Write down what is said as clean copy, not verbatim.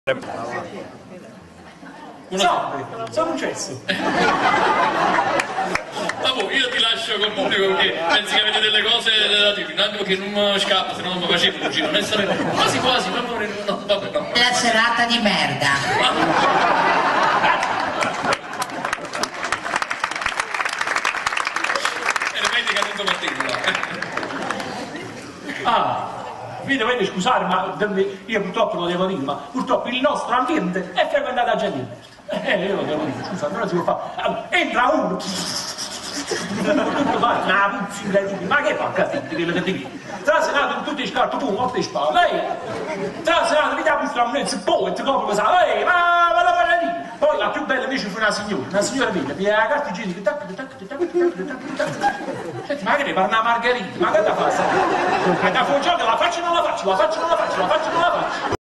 Sono un cesso. Vabbè, io ti lascio col pubblico perché pensi che avete delle cose da dire, un attimo che non scappa, se no non mi facevo cugino, quasi quasi, ma no, vabbè, no. La serata di merda. Era meglio che non Matteo. Vi dovete scusare, ma io purtroppo lo devo dire, ma purtroppo il nostro ambiente è frequentato da gente di merda. Io lo devo dire, scusate, non si può fare. Allora, entra uno. Ma che fa capire? Tra la serata in tutti i scarti, tu morte e spalle, tra la serata mi dà un mezzo po' e ti copro cosa, ma la parla lì. Poi la più bella invece fu una signora vede, mi ha la carta igienica, senti, ma che ne parla una margherita, ma che da fa? Ma da fuoco la faccio o non la faccio, la faccio o non la faccio, la faccio o non la faccio.